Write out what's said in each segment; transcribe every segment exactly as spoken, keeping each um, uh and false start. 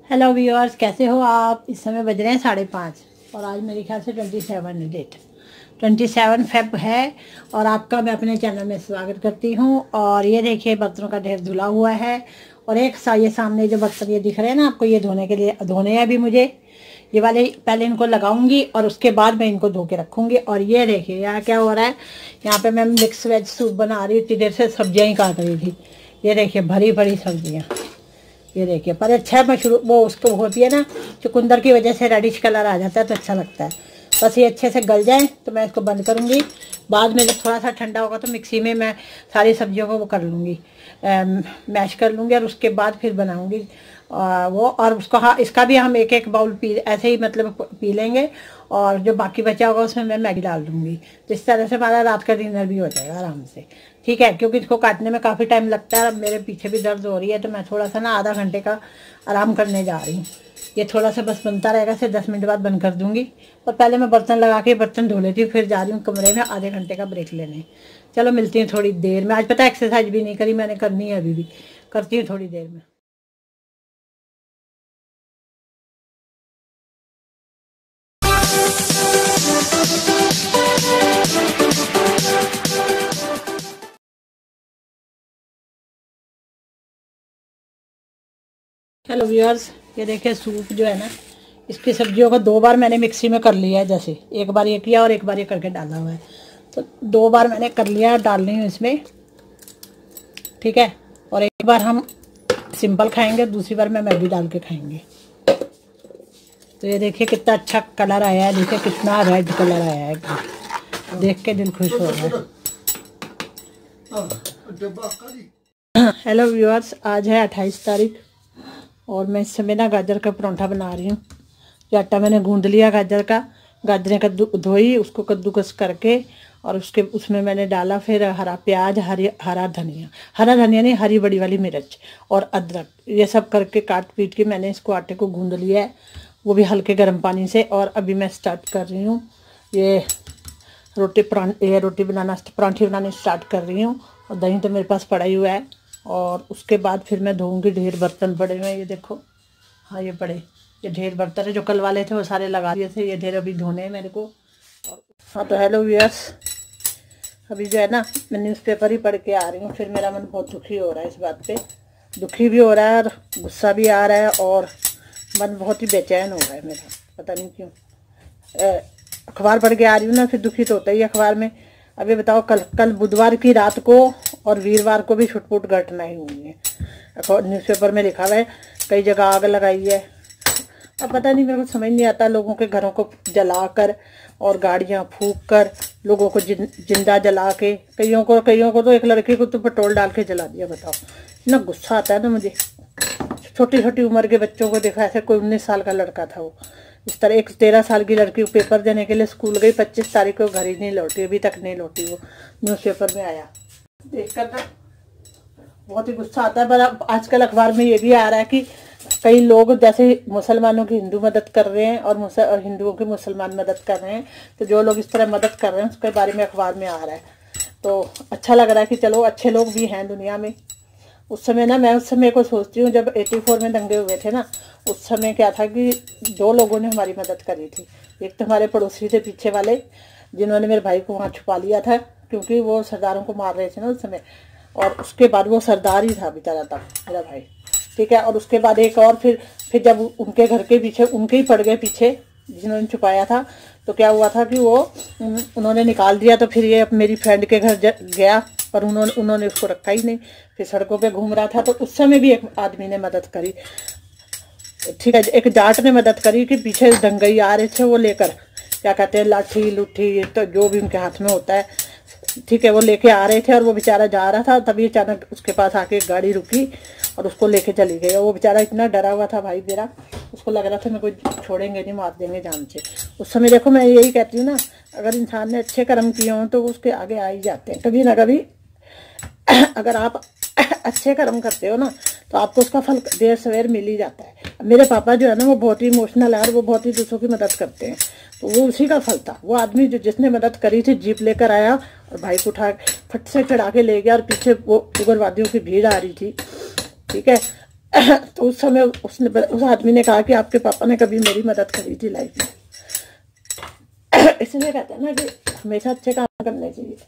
Hello viewers, कैसे हो आप। इस समय बज रहे हैं साढ़े पाँच और आज मेरे ख्याल से twenty seven date twenty seven Feb है और आपका मैं अपने चैनल में स्वागत करती हूँ। और ये देखिए बर्तनों का ढेर धुला हुआ है और एक सा ये सामने जो बर्तन ये दिख रहे हैं ना आपको, ये धोने के लिए धोने हैं अभी मुझे। ये वाले पहले इनको लगाऊंगी और उसके बाद मैं इनको धो के रखूँगी। और ये देखिए यहाँ क्या हो रहा है, यहाँ पे मैं मिक्स वेज सूप बना रही हूँ। इतनी देर से सब्जियाँ ही काट रही थी। ये देखिए भरी भरी सब्जियाँ, ये देखिए। पर अच्छा मशरूम वो उसको होती है ना, चुकंदर की वजह से रेडिश कलर आ जाता है तो अच्छा लगता है। बस ये अच्छे से गल जाए तो मैं इसको बंद करूँगी। बाद में जब थोड़ा सा ठंडा होगा तो मिक्सी में मैं सारी सब्जियों को वो कर लूँगी, मैश कर लूँगी और उसके बाद फिर बनाऊँगी वो। और उसको हाँ, इसका भी हम एक एक बाउल पी ऐसे ही मतलब पी लेंगे और जो बाकी बचा होगा उसमें मैं मैगी डाल दूँगी। तो इस तरह से हमारा रात का डिनर भी हो जाएगा आराम से, ठीक है। क्योंकि इसको काटने में काफ़ी टाइम लगता है। अब मेरे पीछे भी दर्द हो रही है तो मैं थोड़ा सा ना आधा घंटे का आराम करने जा रही हूँ। ये थोड़ा सा बस बनता रहेगा, से दस मिनट बाद बंद कर दूँगी। और पहले मैं बर्तन लगा के बर्तन धो लेती हूँ, फिर जा रही हूँ कमरे में आधे घंटे का ब्रेक लेने। चलो मिलती हूँ थोड़ी देर में। आज पता है एक्सरसाइज भी नहीं करी मैंने, करनी है अभी भी, करती हूँ थोड़ी देर में। हेलो व्यूअर्स, ये देखिए सूप जो है ना, इसकी सब्जियों को दो बार मैंने मिक्सी में कर लिया है। जैसे एक बार ये किया और एक बार ये करके डाला हुआ है, तो दो बार मैंने कर लिया, डाल रही हूँ इसमें, ठीक है। और एक बार हम सिंपल खाएंगे, दूसरी बार मैं मैगी डाल के खाएंगे। तो ये देखिए कितना अच्छा कलर आया है, देखिए कितना रेड कलर आया है, देख के दिल खुश हो रहा है। हेलो व्यूअर्स, आज है अट्ठाईस तारीख और मैं इस समय ना गाजर का परांठा बना रही हूँ। जो आटा मैंने गूंद लिया गाजर का, गाजरें कद्दू धोई, उसको कद्दूकस करके और उसके उसमें मैंने डाला फिर हरा प्याज, हरी हरा धनिया हरा धनिया नहीं हरी बड़ी वाली मिर्च और अदरक, ये सब करके काट पीट के मैंने इसको आटे को गूंद लिया है, वो भी हल्के गर्म पानी से। और अभी मैं स्टार्ट कर रही हूँ ये रोटी परांठे ये रोटी बनाना परांठे बनाने स्टार्ट कर रही हूँ। और दही तो मेरे पास पड़ा ही हुआ है। और उसके बाद फिर मैं धोऊंगी। ढेर बर्तन पड़े हुए हैं, ये देखो। हाँ ये पड़े, ये ढेर बर्तन है, जो कल वाले थे वो सारे लगा दिए थे। ये ढेर अभी धोने हैं मेरे को। और हाँ तो हेलो व्यूअर्स, अभी जो है ना मैं न्यूज़पेपर ही पढ़ के आ रही हूँ। फिर मेरा मन बहुत दुखी हो रहा है इस बात पे, दुखी भी हो रहा है और गुस्सा भी आ रहा है और मन बहुत ही बेचैन हो रहा है मेरा, पता नहीं क्यों। अखबार पढ़ के आ रही हूँ ना, फिर दुखी तो होता ही अखबार में। अभी बताओ, कल कल बुधवार की रात को और वीरवार को भी छुटपुट घटनाएं हुई हैं। न्यूज़पेपर में लिखा हुआ है कई जगह आग लगाई है। अब पता नहीं, मेरे को समझ नहीं आता, लोगों के घरों को जलाकर और गाड़ियां फूंक कर लोगों को जिन, जिंदा जला के, कईयों को कईयों को तो एक लड़की को तो पेट्रोल डाल के जला दिया। बताओ, इतना गुस्सा आता है ना मुझे। छोटी छोटी उम्र के बच्चों को देखा, ऐसे कोई उन्नीस साल का लड़का था वो, इस तरह एक तेरह साल की लड़की पेपर देने के लिए स्कूल गई, पच्चीस तारीख को घर ही नहीं लौटी, अभी तक नहीं लौटी। वो न्यूज़पेपर में आया, देखकर ना बहुत ही गुस्सा आता है। पर आजकल अखबार में ये भी आ रहा है कि कई लोग जैसे मुसलमानों की हिंदू मदद कर रहे हैं और, और हिंदुओं की मुसलमान मदद कर रहे हैं। तो जो लोग इस तरह मदद कर रहे हैं उसके बारे में अखबार में आ रहा है, तो अच्छा लग रहा है कि चलो अच्छे लोग भी हैं दुनिया में। उस समय ना मैं उस समय को सोचती हूँ, जब चौरासी में दंगे हुए थे ना, उस समय क्या था कि दो लोगों ने हमारी मदद करी थी। एक तो हमारे पड़ोसी थे पीछे वाले, जिन्होंने मेरे भाई को वहाँ छुपा लिया था क्योंकि वो सरदारों को मार रहे थे ना उस समय। और उसके बाद वो सरदार ही था बेचारा तब मेरा भाई, ठीक है। और उसके बाद एक और फिर फिर जब उनके घर के पीछे उनके ही पड़ गए पीछे जिन्होंने छुपाया था, तो क्या हुआ था कि वो उन्होंने निकाल दिया। तो फिर ये मेरी फ्रेंड के घर गया और उन्होंने उन्होंने उसको रखा ही नहीं, फिर सड़कों पे घूम रहा था। तो उस समय भी एक आदमी ने मदद करी, ठीक है। एक जाट ने मदद करी कि पीछे दंगई आ रहे थे, वो लेकर क्या कहते हैं लाठी लुठी, तो जो भी उनके हाथ में होता है, ठीक है, वो लेके आ रहे थे। और वो बेचारा जा रहा था, तभी अचानक उसके पास आके गाड़ी रुकी और उसको लेके चली गई। और वो बेचारा इतना डरा हुआ था भाई मेरा, उसको लग रहा था मैं कोई छोड़ेंगे नहीं, मार देंगे जान से। उस समय देखो, मैं यही कहती हूँ ना, अगर इंसान ने अच्छे कर्म किए हों तो उसके आगे आ ही जाते हैं कभी ना कभी। अगर आप अच्छे कर्म करते हो ना तो आपको उसका फल देर सवेर मिल ही जाता है। मेरे पापा जो है ना, वो बहुत ही इमोशनल है और वो बहुत ही दूसरों की मदद करते हैं, तो वो उसी का फल था। वो आदमी जो जिसने मदद करी थी, जीप लेकर आया और भाई को उठा फट से चढ़ा के ले गया और पीछे वो उग्रवादियों की भीड़ आ रही थी, ठीक है। तो उस समय उसने उस आदमी ने कहा कि आपके पापा ने कभी मेरी मदद करी थी लाइफ में। इसलिए कहते हैं ना कि हमेशा अच्छे काम करने चाहिए।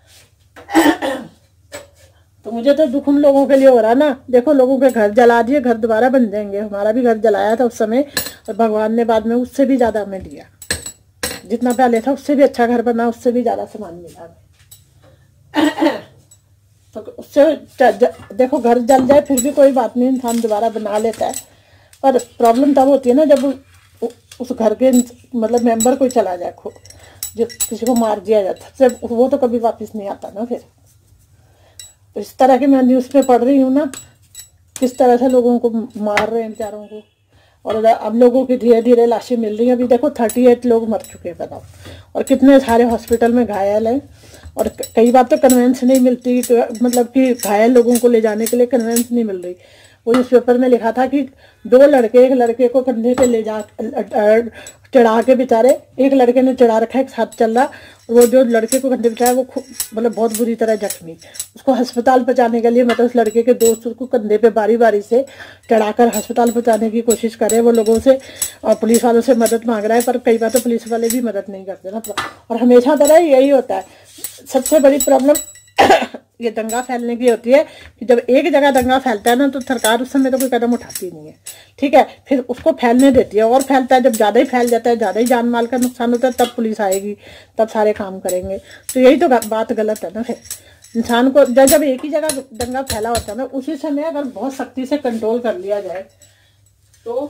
तो मुझे तो दुख उन लोगों के लिए हो रहा ना, देखो लोगों के घर जला दिए, घर दोबारा बन जाएंगे। हमारा भी घर जलाया था उस समय, और भगवान ने बाद में उससे भी ज़्यादा हमें दिया। जितना पहले था उससे भी अच्छा घर बना, उससे भी ज़्यादा सामान मिला हमें। तो उससे देखो घर जल जाए फिर भी कोई बात नहीं, इंसान दोबारा बना लेता है। पर प्रॉब्लम तब होती है ना जब उस घर के मतलब मेंबर कोई चला जाए, जो किसी को मार दिया जाता है, वो तो कभी वापस नहीं आता ना फिर। तो इस तरह की मैं न्यूज़ में पढ़ रही हूँ ना, किस तरह से लोगों को मार रहे हैं बेचारों को, और अब लोगों की धीरे धीरे लाशें मिल रही हैं। अभी देखो थर्टी एट लोग मर चुके हैं बताओ, और कितने सारे हॉस्पिटल में घायल हैं। और कई बार तो कन्वेंस नहीं मिलती, तो मतलब कि घायल लोगों को ले जाने के लिए कन्वेंस नहीं मिल रही। वो इस पेपर में लिखा था कि दो लड़के एक लड़के को कंधे पे ले जा चढ़ा के बेचारे, एक लड़के ने चढ़ा रखा है, एक साथ चल रहा, वो जो लड़के को कंधे पे चढ़ाया वो मतलब बहुत बुरी तरह जख्मी। उसको अस्पताल पहुंचाने के लिए मतलब उस लड़के के दोस्त उसको कंधे पे बारी बारी से चढ़ाकर अस्पताल पहुंचाने की कोशिश करे। वो लोगों से और पुलिस वालों से मदद मांग रहा है, पर कई बार तो पुलिस वाले भी मदद नहीं करते ना। और हमेशा तरह यही होता है। सबसे बड़ी प्रॉब्लम ये दंगा फैलने की होती है कि जब एक जगह दंगा फैलता है ना, तो सरकार उस समय तो कोई कदम उठाती नहीं है, ठीक है। फिर उसको फैलने देती है और फैलता है। जब ज़्यादा ही फैल जाता है, ज़्यादा ही जान माल का नुकसान होता है, तब पुलिस आएगी, तब सारे काम करेंगे। तो यही तो बात गलत है ना। फिर इंसान को जब जब एक ही जगह दंगा फैला होता है ना, उसी समय अगर बहुत सख्ती से कंट्रोल कर लिया जाए तो,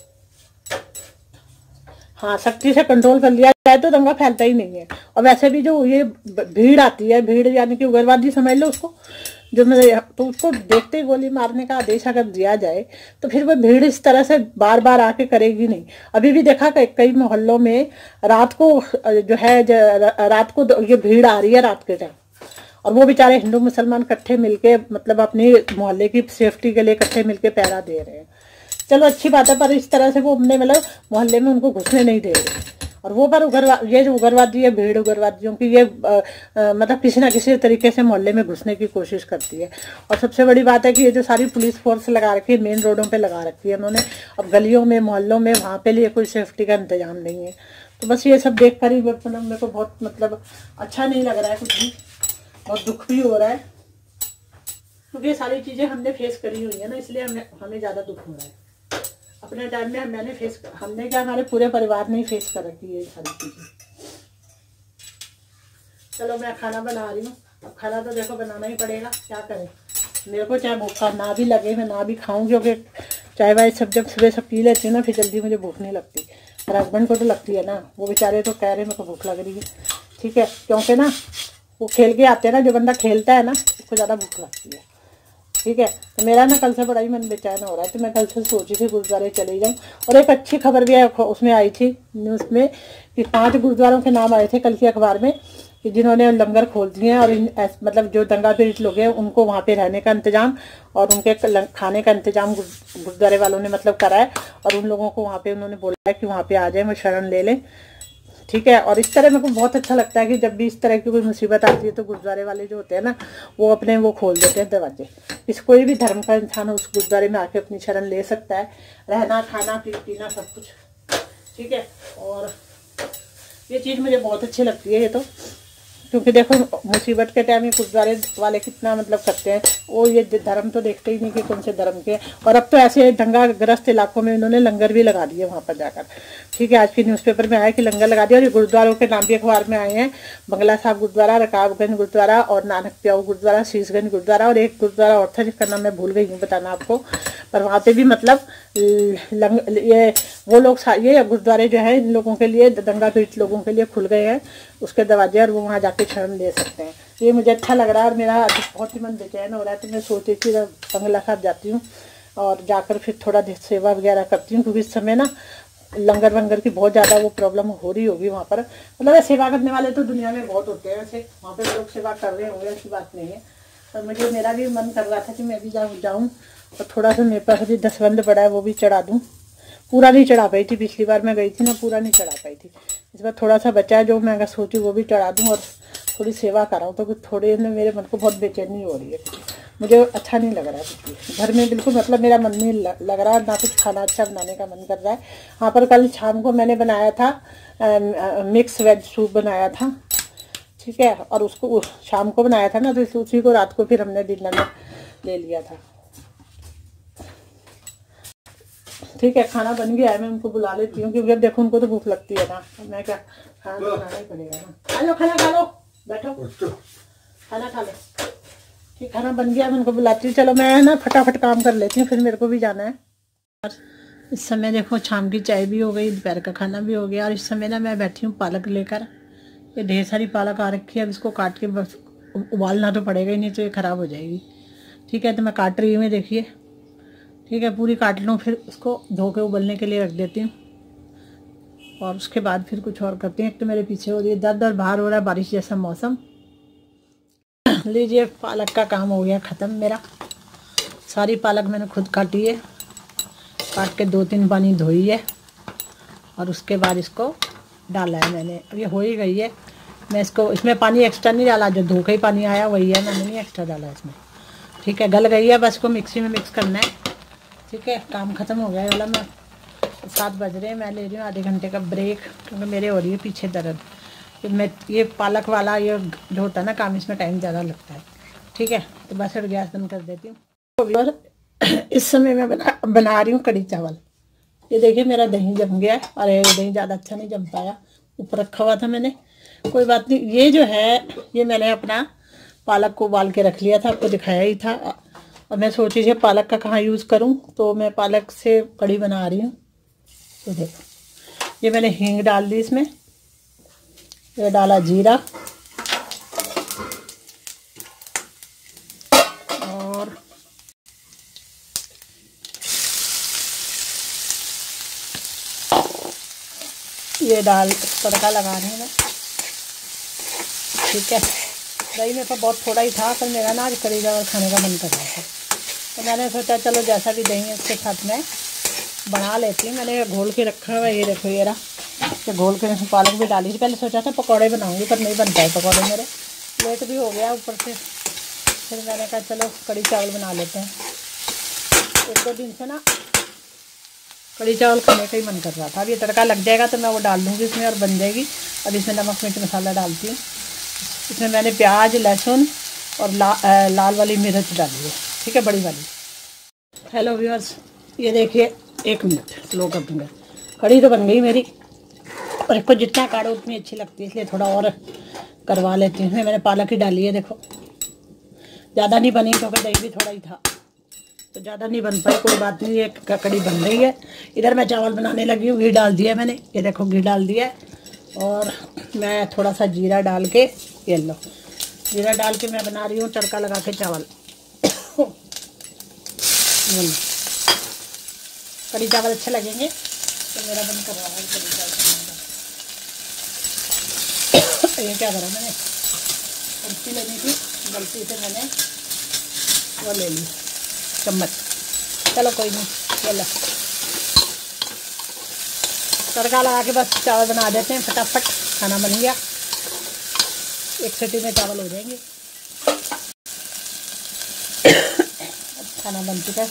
हाँ सख्ती से कंट्रोल कर लिया जाए तो दंगा फैलता ही नहीं है। और वैसे भी जो ये भीड़ आती है, भीड़ यानी कि उग्रवादी समझ लो उसको, जो मेरे तो उसको देखते ही गोली मारने का आदेश अगर दिया जाए तो फिर वो भीड़ इस तरह से बार बार आके करेगी नहीं। अभी भी देखा कई कई मोहल्लों में रात को जो है रात को ये भीड़ आ रही है रात के टाइम, और वो बेचारे हिंदू मुसलमान इकट्ठे मिलके मतलब अपनी मोहल्ले की सेफ्टी के लिए इकट्ठे मिलके पहरा दे रहे हैं। चलो अच्छी बात है, पर इस तरह से वो अपने मतलब मोहल्ले में उनको घुसने नहीं दे रहे। और वो पर उग्रवा ये जो उग्रवादी है, भीड़ उग्रवादियों की, ये आ, आ, मतलब किसी ना किसी तरीके से मोहल्ले में घुसने की कोशिश करती है। और सबसे बड़ी बात है कि ये जो सारी पुलिस फोर्स लगा रखी है, मेन रोडों पे लगा रखी है उन्होंने, अब गलियों में मोहल्लों में वहाँ पे लिए कोई सेफ्टी का इंतजाम नहीं है। तो बस ये सब देख कर ही मतलब मेरे को बहुत मतलब अच्छा नहीं लग रहा है कुछ भी, बहुत दुख भी हो रहा है, क्योंकि ये सारी चीज़ें हमने फेस करी हुई है ना, इसलिए हमें हमें ज़्यादा दुख हो रहा है। अपने टाइम में मैंने फेस हमने क्या हमारे पूरे परिवार ने ही फेस कर रखी है ये सारी चीज़ें। चलो मैं खाना बना रही हूँ, अब खाना तो देखो बनाना ही पड़ेगा, क्या करें। मेरे को चाहे भूखा ना भी लगे, मैं ना भी खाऊं, क्योंकि चाय वाय सब जब सुबह सब पी लेती हूँ ना, फिर जल्दी मुझे भूख नहीं लगती। और हस्बैंड को तो लगती है ना, वो बेचारे तो कह रहे मेरे को भूख लग रही है, ठीक है, क्योंकि ना वो खेल के आते हैं ना, जो बंदा खेलता है ना उसको ज़्यादा भूख लगती है, ठीक है। तो मेरा ना कल से बड़ा ही मन बेचैन हो रहा है, तो मैं कल से सोची थी गुरुद्वारे चली जाऊँ। और एक अच्छी खबर भी है उसमें आई थी न्यूज़ में कि पांच गुरुद्वारों के नाम आए थे कल के अखबार में, कि जिन्होंने लंगर खोल दिए हैं, और इन मतलब जो दंगा पीड़ित लोग हैं उनको वहाँ पे रहने का इंतजाम और उनके खाने का इंतजाम गुरुद्वारे वालों ने मतलब करा है। और उन लोगों को वहाँ पे उन्होंने बोला है कि वहाँ पे आ जाए, वो शरण ले लें, ठीक है। और इस तरह मेरे को बहुत अच्छा लगता है कि जब भी इस तरह की कोई मुसीबत आती है तो गुरुद्वारे वाले जो होते हैं ना, वो अपने वो खोल देते हैं दरवाजे। इस कोई भी धर्म का इंसान उस गुरुद्वारे में आके अपनी शरण ले सकता है, रहना खाना पीना सब कुछ, ठीक है। और ये चीज़ मुझे बहुत अच्छी लगती है ये तो, क्योंकि देखो मुसीबत के टाइम में गुरुद्वारे वाले कितना मतलब करते हैं, वो ये धर्म तो देखते ही नहीं कि कौन से धर्म के। और अब तो ऐसे दंगाग्रस्त इलाकों में इन्होंने लंगर भी लगा दिए वहाँ पर जाकर, ठीक है। आज की न्यूज़पेपर में आया कि लंगर लगा दिया। और ये गुरुद्वारों के नाम भी अखबार में आए हैं, बंगला साहब गुरुद्वारा, रकाबगंज गुरुद्वारा और नानक प्याऊ गुरुद्वारा, शीशगंज गुरुद्वारा, और एक गुरुद्वारा और था जिसका नाम मैं भूल गई हूँ बताना आपको। पर वहाँ पे भी मतलब लंग ये वो लोग ये गुरुद्वारे जो है इन लोगों के लिए, दंगा पीड़ित लोगों के लिए खुल गए हैं उसके दरवाजे, और वो वहाँ जाके शरण ले सकते हैं। ये मुझे अच्छा लग रहा है, और मेरा बहुत ही मन बेचैन हो रहा है। तो मैं सोची थी बंगला साहब जाती हूँ और जाकर फिर थोड़ा सेवा वगैरह करती हूँ, क्योंकि इस समय ना लंगर वंगर की बहुत ज़्यादा वो प्रॉब्लम हो रही होगी वहाँ पर। मतलब सेवा करने वाले तो दुनिया में बहुत होते हैं, वैसे वहाँ पर लोग सेवा कर रहे होंगे, ऐसी बात नहीं है। पर मुझे मेरा भी मन कर रहा था कि मैं भी जाऊँ जाऊँ और थोड़ा सा मेरे पास अभी दसबंद पड़ा है वो भी चढ़ा दूँ। पूरा नहीं चढ़ा पाई थी, पिछली बार मैं गई थी ना पूरा नहीं चढ़ा पाई थी। इस बार थोड़ा सा बचा है जो मैं अगर सोची वो भी चढ़ा दूँ और थोड़ी सेवा कराऊँ, तो थोड़े मेरे मन को बहुत बेचैनी हो रही है। मुझे अच्छा नहीं लग रहा है कुछ भी घर में, बिल्कुल मतलब मेरा मन नहीं लग रहा, ना कुछ खाना अच्छा बनाने का मन कर रहा है। हाँ, पर कल शाम को मैंने बनाया था आ, मिक्स वेज सूप बनाया था, ठीक है, और उसको शाम को बनाया था ना, तो उसी को रात को फिर हमने डिनर में ले लिया था। ठीक है, खाना बन गया है, मैं उनको बुला लेती हूँ क्योंकि अब देखो उनको तो भूख लगती है ना, मैं क्या खाना तो बनाना ही पड़ेगा ना। आ लो, खाना खा लो, बैठो खाना खा लो। ठीक, खाना बन गया, मैं उनको बुलाती हूँ। चलो मैं ना फटाफट काम कर लेती हूँ, फिर मेरे को भी जाना है। इस समय देखो शाम की चाय भी हो गई, दोपहर का खाना भी हो गया, और इस समय ना मैं बैठी हूँ पालक लेकर। ये ढेर सारी पालक आ रखी है, अब इसको काट के बस उबालना तो पड़ेगा ही, नहीं तो ये ख़राब हो जाएगी। ठीक है, तो मैं काट रही हूँ, देखिए, ठीक है, पूरी काट लूँ, फिर उसको धो के उबलने के लिए रख देती हूँ, और उसके बाद फिर कुछ और करती हैं। एक तो मेरे पीछे हो रही है दर दर, बाहर हो रहा है बारिश जैसा मौसम। लीजिए, पालक का काम हो गया ख़त्म मेरा। सारी पालक मैंने खुद काटी है, काट के दो तीन पानी धोई है, और उसके बाद इसको डाला है मैंने। अब ये हो ही गई है, मैं इसको, इसमें पानी एक्स्ट्रा नहीं डाला, जो धो के ही पानी आया वही है, मैंने नहीं एक्स्ट्रा डाला इसमें। ठीक है, गल गई है, बस इसको मिक्सी में मिक्स करना है। ठीक है, काम ख़त्म हो गया वाला। मैं सात बज रहे हैं, मैं ले रही हूँ आधे घंटे का ब्रेक, क्योंकि मेरे हो रही है पीछे दर्द। मैं ये पालक वाला ये जो होता है ना काम, इसमें टाइम ज़्यादा लगता है। ठीक है, तो बस फिर गैस बंद कर देती हूँ। और इस समय मैं बना बना रही हूँ कढ़ी चावल। ये देखिए मेरा दही जम गया है, अरे दही ज़्यादा अच्छा नहीं जम पाया, ऊपर रखा हुआ था मैंने, कोई बात नहीं। ये जो है, ये मैंने अपना पालक को उबाल के रख लिया था, आपको दिखाया ही था, और मैं सोच रही थी पालक का कहाँ यूज़ करूँ, तो मैं पालक से कढ़ी बना रही हूँ। तो देखो, ये मैंने हींग डाल दी इसमें, ये डाला जीरा, और ये डाल तड़का लगा रही हूँ मैं। ठीक है, दही में तो बहुत थोड़ा ही था, पर मेरा ना आज कढ़ी चावल खाने का मन कर रहा था, तो मैंने सोचा चलो जैसा भी दही है उसके साथ में बना लेती हूँ। मैंने घोल के रखा हुआ है, ये देखो ये रहा, तो घोल के इसमें पालक भी डाली थी। पहले सोचा था पकौड़े बनाऊंगी, पर नहीं बन पाए पकौड़े मेरे, लेट भी हो गया ऊपर से, फिर मैंने कहा चलो कढ़ी चावल बना लेते हैं। एक दो दिन से ना कढ़ी चावल खाने का ही मन कर रहा था। अब ये तड़का लग जाएगा तो मैं वो डाल दूँगी इसमें और बन जाएगी। अब इसमें नमक मिर्च मसाला डालती हूँ। इसमें मैंने प्याज, लहसुन और ला, लाल वाली मिर्च डाली है, ठीक है, बड़ी वाली। हेलो व्यूअर्स, ये देखिए, एक मिनट स्लो कर दूँगा। कढ़ी तो बन गई मेरी, और इसको जितना काढ़ो उतनी अच्छी लगती है, इसलिए थोड़ा और करवा लेती हूँ। इसमें मैंने पालक ही डाली है, देखो ज़्यादा नहीं बनी क्योंकि दही भी थोड़ा ही था, तो ज़्यादा नहीं बन पाई, कोई बात नहीं, एक कड़ी बन रही है। इधर मैं चावल बनाने लगी हूँ, घी डाल दिया मैंने, ये देखो घी डाल दिया है, और मैं थोड़ा सा जीरा डाल के, ये लो जीरा डाल के मैं बना रही हूँ तड़का लगा के चावल। कड़ी चावल अच्छे लगेंगे, तो मेरा बंद कर रहा है कड़ी चावल। ये क्या करा मैंने, कुर्सी लेनी थी, गलती से मैंने वो ले ली चम्मच, चलो कोई नहीं, चलो तड़का लगा के बस चावल बना देते हैं, फटाफट खाना बन गया, एक सीटी में चावल हो जाएंगे। खाना बन चुका है।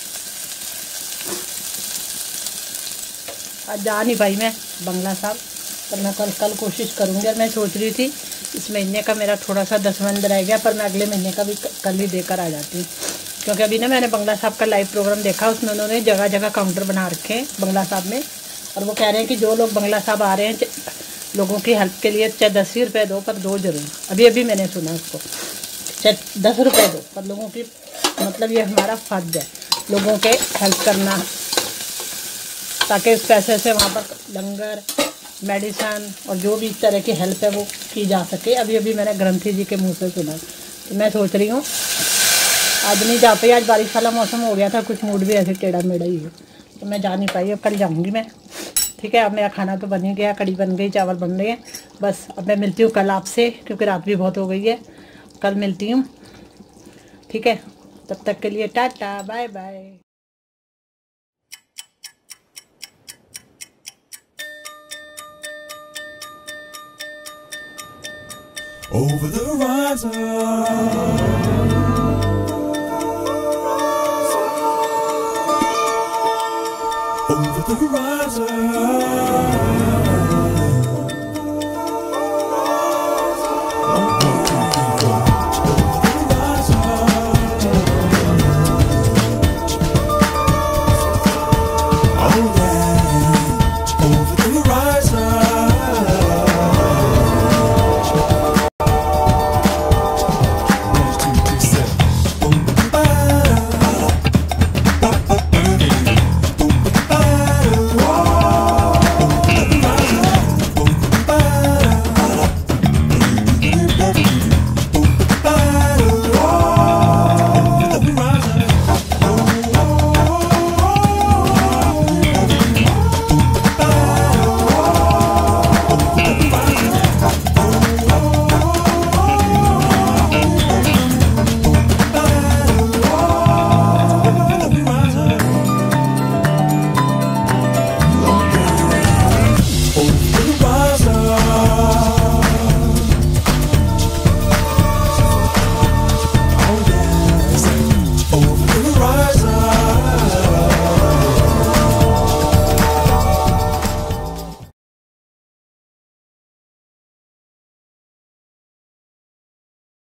आज जा नहीं पाई मैं बंगला साहब, पर मैं कल कल कोशिश करूँगी। और मैं सोच रही थी इस महीने का मेरा थोड़ा सा दसवंध रह गया, पर मैं अगले महीने का भी कल ही देकर आ जाती हूँ, क्योंकि अभी ना मैंने बंगला साहब का लाइव प्रोग्राम देखा, उसमें उन्होंने जगह जगह काउंटर बना रखे हैं बंगला साहब में, और वो कह रहे हैं कि जो लोग बंगला साहब आ रहे हैं लोगों की हेल्प के लिए, चाहे दस ही रुपये दो पर दो जरूर। अभी अभी मैंने सुना उसको, चाहे दस रुपये दो पर लोगों की, मतलब ये हमारा फर्ज है लोगों के हेल्प करना, ताकि उस पैसे से वहाँ पर लंगर, मेडिसन और जो भी इस तरह की हेल्प है वो की जा सके। अभी अभी मैंने ग्रंथी जी के मुंह से सुना, तो मैं सोच रही हूँ आज नहीं जा पाई, आज बारिश वाला मौसम हो गया था, कुछ मूड भी ऐसे टेढ़ा मेढ़ा ही है, तो मैं जा नहीं पाई। अब कल जाऊँगी मैं, ठीक है। अब मेरा खाना तो बन ही गया, कड़ी बन गई, चावल बन रहे हैं, बस अब मैं मिलती हूँ कल आपसे, क्योंकि रात भी बहुत हो गई है। कल मिलती हूँ, ठीक है, तब तक के लिए tata bye bye. Over the horizon Over the horizon.